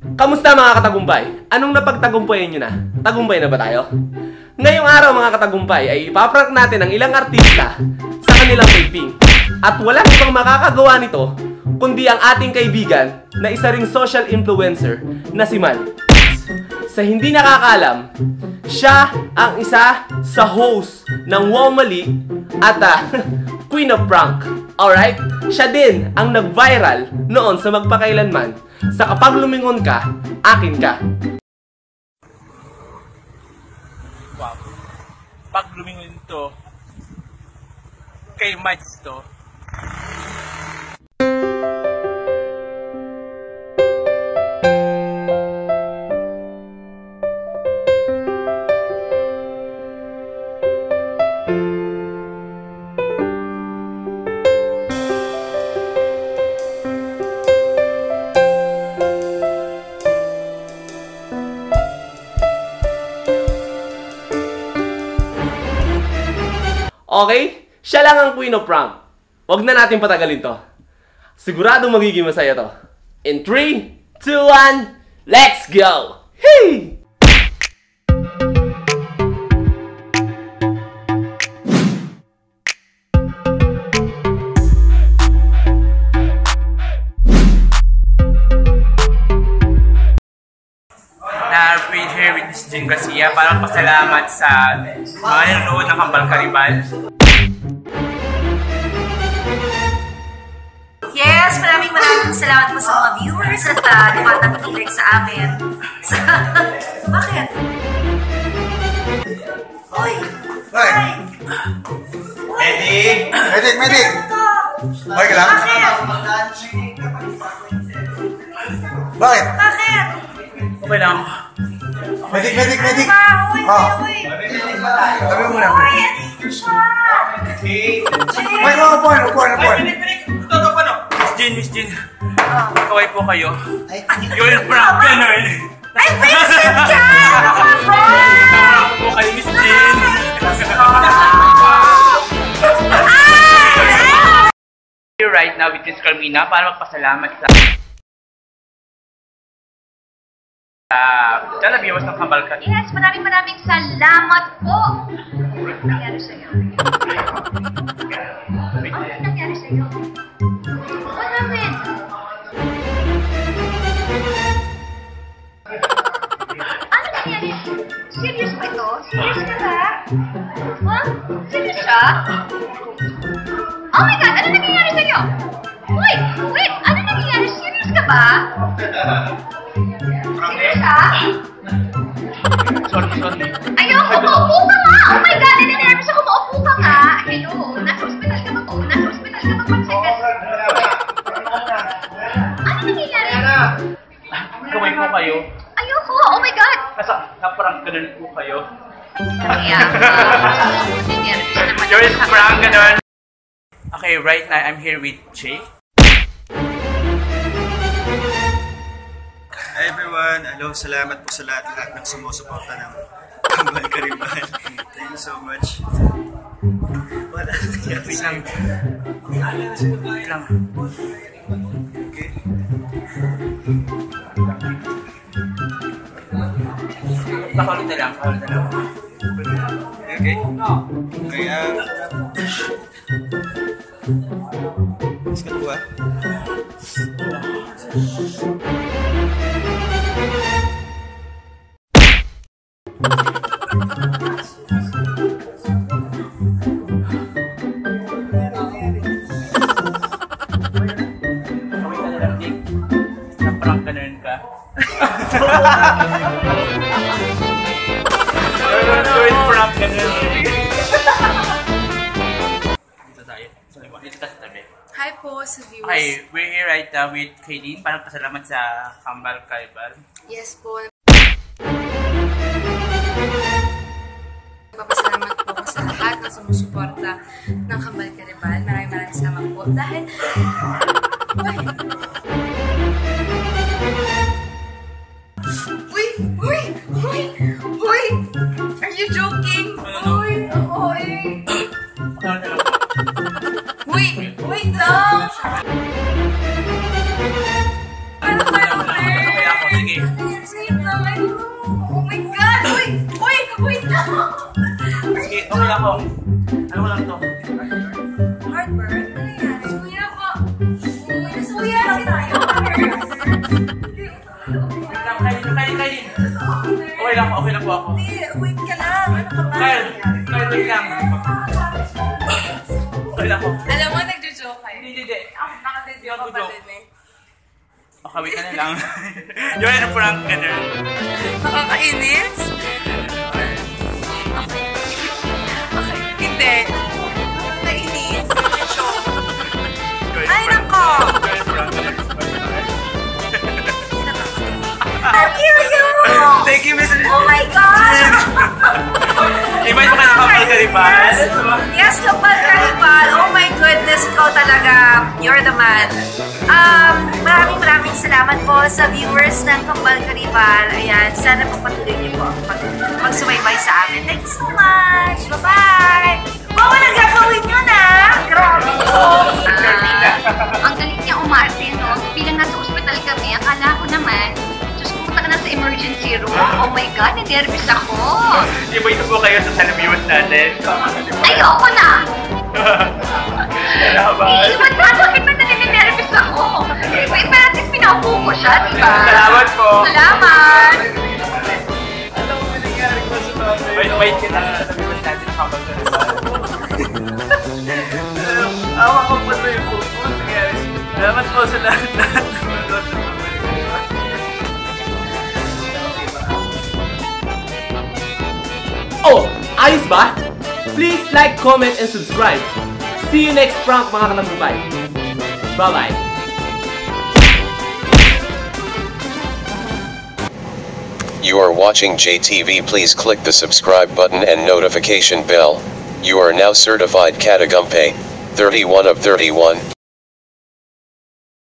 Kamusta mga katagumpay? Anong napagtagumpayan nyo na? Tagumpay na ba tayo? Ngayong araw mga katagumpay ay ipaprank natin ang ilang artista sa kanilang taping. At walang ibang makakagawa nito kundi ang ating kaibigan na isa ring social influencer na si MADZ. Sa hindi nakakaalam, siya ang isa sa host ng Wow Mali at Queen of Prank. Alright? Siya din ang nag-viral noon sa Magpakailanman sa kapag lumingon ka, akin ka. Wow. Pag lumingon to, kay MADZ to. Okay? Siya lang ang Queen of Prank. Huwag na natin patagalin to. Siguradong magiging masaya to. In 3, 2, 1, let's go! Hey! We're here with Miss Jhake para pasalamat sa mga nanonood ng Kambal Karibal. Yes, maraming salamat po sa mga viewers at tumatangkilik sa amin. Bakit? Uy! Uy! Medic! Medic! Medic! Okay ka lang? Bakit? Bakit? Okay lang. Medic! Medic! Medic! Uy! Uy! Tabi mo muna. Uy! Ano siya? Uy! Upuan! Upuan! Upuan! Miss Jhake. Kaway po kayo. You're prank ganun. Ay, Vincent ka! Prank po kayo, Miss Jhake. Here right now with Miss Carmina para magpasalamat sa viewers ng Kambal Karibal. Yes, maraming salamat po. Ano nangyari sa'yo? Ano nangyari sa'yo? What happened? Ano nangyari? Serious ba ito? Serious ka ba? Huh? Serious siya? Oh my God! Ano nangyayari sa'yo? Wait! Wait! Ano nangyayari? Serious ka ba? Serious ka? Sorry. Ayoko! Maupo ka nga! Oh my God! Ano nangyayari sa'yo? Maupo ka nga! Hello! Nasa hospital ka ba po? Nasa hospital ka ba po? Ano nangyayari? Kaway po kayo. Ayoko! Oh my God! Nasa-prank ganun po kayo. Yeah. You're prank ganun. Okay, right now I'm here with Jhake. Hi everyone! Hello! Salamat po sa lahat ng sumusuporta ng Kambal Karibal. Thank you so much. Wala. Wait lang. Wait lang. Okay. Nakalit na lang. Okay. Kaya... Iskat ko Naprank ganun ka. Prank ganun. Dito tayo. Dito tayo sa tabi. Hi po sa viewers. Okay, we're here right now with Kyline para pasalamat sa Kambal Karibal. Yes po. Nagpapasalamat po ako sa lahat na sumusuporta ng Kambal Karibal. Maraming salamat po. Dahil... Uy! Are you joking? Uy! Wait lang! Ano ba yun? Okay ako, sige. Sige, okay lang po. Ano ko lang to? Heartburn? Ano yan? Suya ko. Suya lang tayo. Kailin. Okay lang po ako. Hindi, wait ka lang. Ano ka ba? Kyle, wait lang. Okay lang po. Alam mo, nagjo-joke kayo. Hindi. Nakadedi ako pa din eh. Okay, wait ka na lang. Yung ano prank ka na. Nakakainis? Okay. Hindi. Nainis. Ay, nako! I hear you! Thank you, Mr. Oh my God! Invite mo ka ng Kapal Karibal. Yes, Kapal Karibal. Oh my goodness, ikaw talaga. You're the man. Maraming salamat po sa viewers ng Kapal Karibal. Ayan, sana pagpatuloy niyo po magsubaybay sa amin. Thank you so much. Bye-bye! Bawa na gagawin nyo na! Grabe po! Ang galing niya umarte, no? Bilang nasa ospital kami, akala ko naman, Diyos, pumunta ka na sa emergency room. Oh my God, nervous ako. Di ba ito po kayo sa televiewers natin? Ayoko na! Salamat. Iwan na, bakit ba naninervous ako? Wait, pero at least pinaupo ko siya, di ba? Salamat po. Salamat! Alam mo, nangyari ko sa tono. Wait kita sa televiewers natin ng Kapal Karibal. Awa ko po na yung phone mo. Salamat po sa lahat ng mga Oh, ayos ba? Please like, comment, and subscribe. See you next prank mga katagumpay. Bye-bye. You are watching JayTV. Please click the subscribe button and notification bell. You are now certified Katagumpay, 31 of 31.